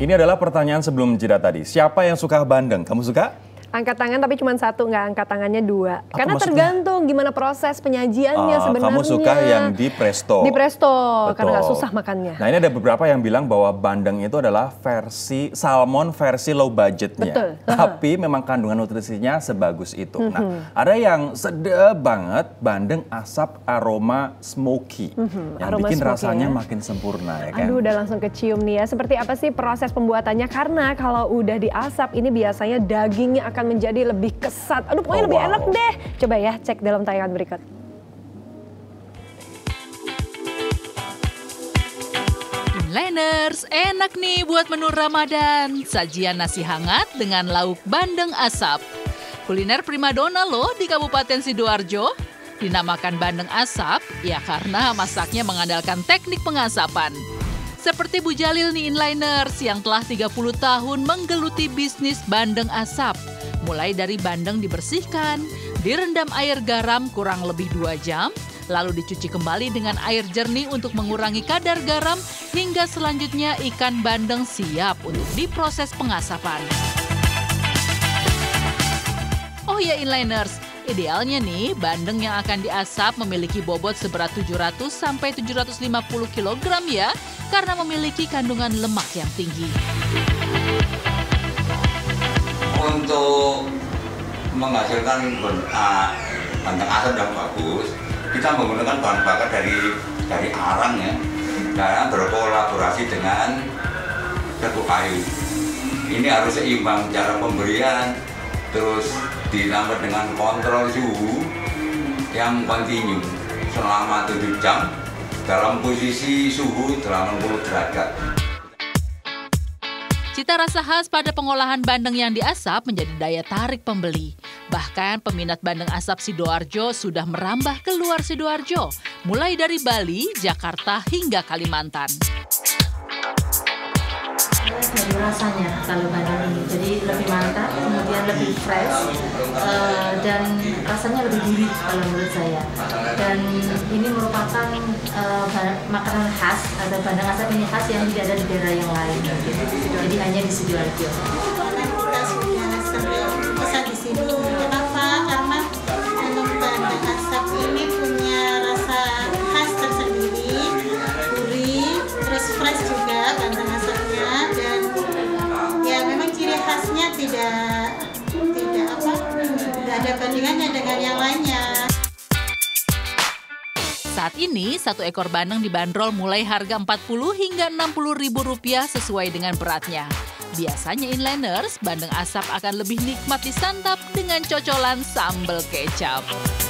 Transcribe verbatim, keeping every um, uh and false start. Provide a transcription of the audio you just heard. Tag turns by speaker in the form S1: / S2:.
S1: Ini adalah pertanyaan sebelum jeda tadi. Siapa yang suka bandeng? Kamu suka?
S2: Angkat tangan tapi cuma satu, nggak angkat tangannya dua.
S1: Apa
S2: karena
S1: maksudnya?
S2: Tergantung gimana proses penyajiannya
S1: Ah,
S2: sebenarnya.
S1: kamu suka yang di presto?
S2: Di presto,
S1: Betul.
S2: karena nggak susah makannya.
S1: Nah ini ada beberapa yang bilang bahwa bandeng itu adalah versi salmon versi low budgetnya.
S2: Betul.
S1: Tapi memang kandungan nutrisinya sebagus itu. Nah ada yang sedap banget bandeng asap aroma smoky. Yang
S2: Aroma
S1: bikin
S2: smoky
S1: rasanya
S2: ya.
S1: makin sempurna ya kan?
S2: Aduh, udah langsung kecium nih ya. Seperti apa sih proses pembuatannya? Karena kalau udah diasap ini biasanya dagingnya akan menjadi lebih kesat. Aduh, pokoknya
S1: Oh,
S2: lebih
S1: wow.
S2: enak deh. Coba ya, cek dalam tayangan berikut.
S3: Inliners, enak nih buat menu Ramadan. Sajian nasi hangat dengan lauk bandeng asap. Kuliner primadona loh di Kabupaten Sidoarjo. Dinamakan bandeng asap, ya karena masaknya mengandalkan teknik pengasapan. Seperti Bu Jalil nih Inliners yang telah tiga puluh tahun menggeluti bisnis bandeng asap. Mulai dari bandeng dibersihkan, direndam air garam kurang lebih dua jam, lalu dicuci kembali dengan air jernih untuk mengurangi kadar garam, hingga selanjutnya ikan bandeng siap untuk diproses pengasapan. Oh ya Inliners, idealnya nih bandeng yang akan diasap memiliki bobot seberat tujuh ratus sampai tujuh ratus lima puluh kilogram ya, karena memiliki kandungan lemak yang tinggi.
S4: Untuk menghasilkan uh, bandeng asap yang bagus, kita menggunakan bahan bakar dari dari arang ya, dan berkolaborasi dengan tebu kayu. Ini harus seimbang cara pemberian, terus ditambah dengan kontrol suhu yang kontinu selama tujuh jam dalam posisi suhu delapan puluh derajat.
S3: Cita rasa khas pada pengolahan bandeng yang diasap menjadi daya tarik pembeli. Bahkan peminat bandeng asap Sidoarjo sudah merambah ke luar Sidoarjo, mulai dari Bali, Jakarta, hingga Kalimantan.
S5: Dari rasanya kalau bandeng ini, jadi lebih mantap, kemudian lebih fresh, uh, dan rasanya lebih gurih kalau menurut saya. Dan ini merupakan uh, makanan khas atau bandeng asap ini khas yang tidak ada di daerah yang lain. Jadi hanya di Sidoarjo.
S6: Karena kita sudah sering pesan di sini. Kenapa? Karena untuk bandeng asap ini punya rasa khas tersendiri, gurih, terus fresh juga bandeng asapnya, dan ya memang ciri khasnya tidak tidak apa, tidak ada bandingannya dengan yang lainnya.
S3: Saat ini, satu ekor bandeng dibanderol mulai harga empat puluh hingga enam puluh ribu rupiah sesuai dengan beratnya. Biasanya Inliners, bandeng asap akan lebih nikmat disantap dengan cocolan sambal kecap.